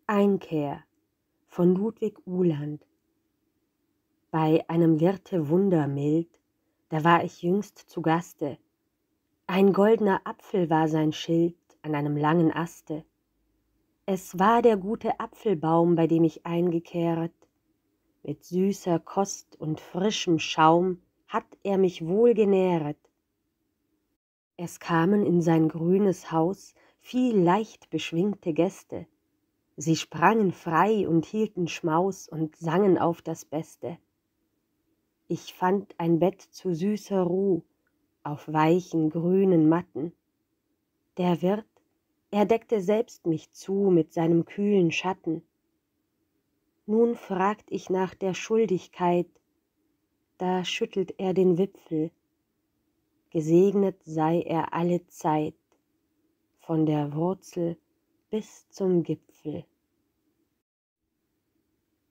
Einkehr von Ludwig Uhland. Bei einem Wirte wundermild, da war ich jüngst zu Gaste. Ein goldener Apfel war sein Schild an einem langen Aste. Es war der gute Apfelbaum, bei dem ich eingekehret. Mit süßer Kost und frischem Schaum hat er mich wohl genähret. Es kamen in sein grünes Haus viel leicht beschwingte Gäste. Sie sprangen frei und hielten Schmaus und sangen auf das Beste. Ich fand ein Bett zu süßer Ruh auf weichen grünen Matten. Der Wirt, er deckte selbst mich zu mit seinem kühlen Schatten. Nun fragt ich nach der Schuldigkeit, da schüttelt er den Wipfel. Gesegnet sei er alle Zeit, von der Wurzel bis zum Gipfel.